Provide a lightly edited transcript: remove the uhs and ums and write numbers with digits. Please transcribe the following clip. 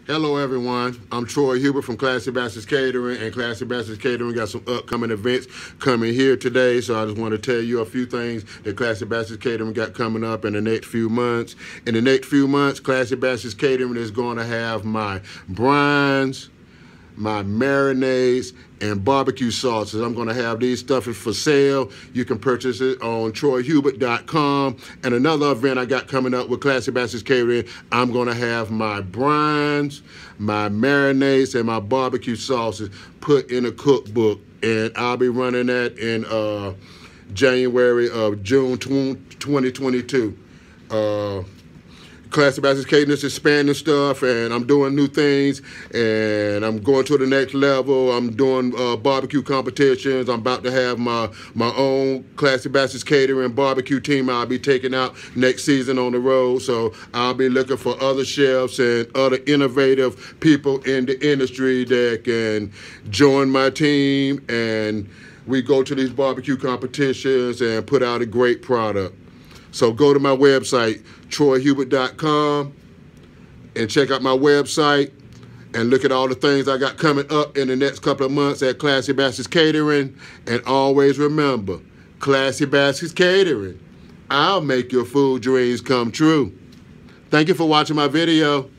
Hello everyone, I'm Troy Hubert from Classy Bastards Catering, and Classy Bastards Catering got some upcoming events coming here today, so I just want to tell you a few things that Classy Bastards Catering got coming up in the next few months. In the next few months, Classy Bastards Catering is going to have my brines, my marinades, and barbecue sauces. I'm going to have these stuff for sale. You can purchase it on TroyHubert.com. And another event I got coming up with Classy Bastards Catering, I'm going to have my brines, my marinades, and my barbecue sauces put in a cookbook. And I'll be running that in June 2022. Classy Bastards Catering is expanding stuff, and I'm doing new things, and I'm going to the next level. I'm doing barbecue competitions. I'm about to have my own Classy Bastards Catering barbecue team I'll be taking out next season on the road. So I'll be looking for other chefs and other innovative people in the industry that can join my team, and we go to these barbecue competitions and put out a great product. So go to my website, TroyHubert.com, and check out my website and look at all the things I got coming up in the next couple of months at Classy Bastards Catering. And always remember, Classy Bastards Catering, I'll make your food dreams come true. Thank you for watching my video.